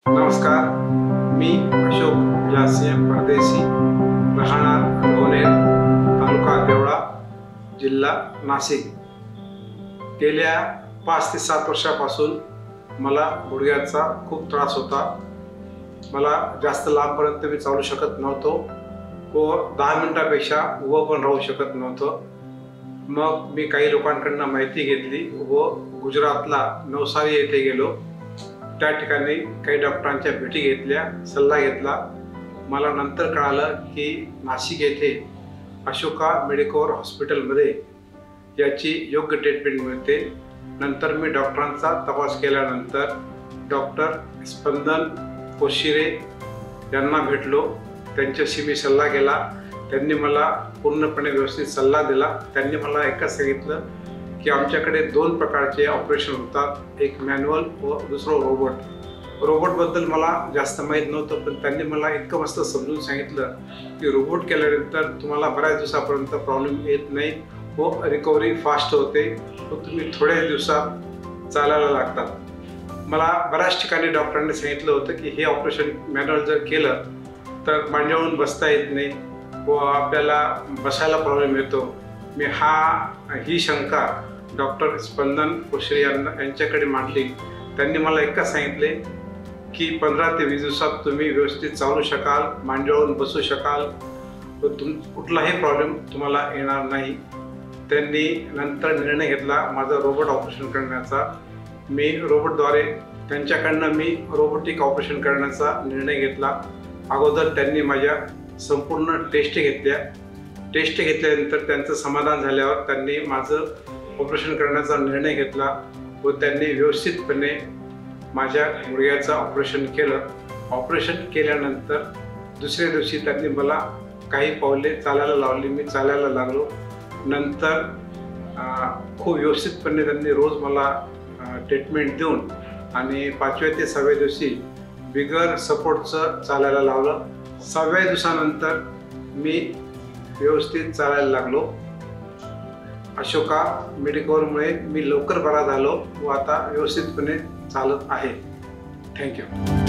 नमस्कार, मी अशोक विलाससिंह परदेशी, राहणार लोणेर, तालुका देवळा, जिल्हा नाशिक। गेल्या 5 ते 7 वर्षापासून मला गुडघ्याचा खूप त्रास होता। मला जास्त लांबपर्यंत मी चालू शकत नव्हतो व 10 मिनिटांपेक्षा उभं पण राहू शकत नव्हतो। मग मी काही लोकांकडून माहिती घेतली व गुजरातला नवसारी येथे गेलो। त्या ठिकाणी काही डॉक्टरांच्या भेटी घेतल्या, सल्ला घेतला। मला नंतर कळालं की नाशिक येथे अशोका मेडिकोर हॉस्पिटलमध्ये याची योग्य ट्रीटमेंट मिळते। नंतर मी डॉक्टरांचा तपास केल्यानंतर डॉक्टर स्पंदन कोशिरे यांना भेटलो। त्यांच्याशी मी सल्ला केला। त्यांनी मला पूर्णपणे व्यवस्थित सल्ला दिला। त्यांनी मला एकच सांगितलं की आमच्याकडे 2 प्रकारचे ऑपरेशन होतात, एक मॅन्युअल व दुसरं रोबोट। रोबोटबद्दल मला जास्त माहीत नव्हतं, पण त्यांनी मला इतकं मस्त समजून सांगितलं की रोबोट केल्यानंतर तुम्हाला बऱ्याच दिवसापर्यंत प्रॉब्लेम येत नाही व रिकव्हरी फास्ट होते व तुम्ही थोड्या दिवसात चालायला लागतात। मला बऱ्याच ठिकाणी डॉक्टरांनी सांगितलं होतं की हे ऑपरेशन मॅन्युअल जर केलं तर मांडीवरून बसता येत नाही व आपल्याला बसायला प्रॉब्लेम येतो। मी ही शंका डॉक्टर स्पंदन कोशिरे यांच्याकडे मांडली। त्यांनी मला एकच सांगितले की 15 ते 20 दिवसात तुम्ही व्यवस्थित चालू शकाल, मांडीवरून बसू शकाल व कुठलाही प्रॉब्लेम तुम्हाला येणार नाही। त्यांनी नंतर निर्णय घेतला माझं रोबोट ऑपरेशन करण्याचा। मी रोबोटद्वारे त्यांच्याकडनं मी रोबोटिक ऑपरेशन करण्याचा निर्णय घेतला। अगोदर त्यांनी माझ्या संपूर्ण टेस्ट घेतल्यानंतर त्यांचं समाधान झाल्यावर त्यांनी माझं ऑपरेशन करण्याचा निर्णय घेतला व त्यांनी व्यवस्थितपणे माझ्या गुडघ्याचं ऑपरेशन केलं। ऑपरेशन केल्यानंतर दुसऱ्या दिवशी त्यांनी मला काही पावले चालायला लावली। मी चालायला लागलो। नंतर खूप व्यवस्थितपणे त्यांनी रोज मला ट्रीटमेंट देऊन आणि 5व्या ते 6व्या दिवशी बिगर सपोर्टचं चालायला लावलं। 6व्या दिवसानंतर मी व्यवस्थित चालायला लागलो। अशोका मेडिकोरमुळे मी लवकर बरा झालो व आता व्यवस्थितपणे चालत आहे। थँक्यू।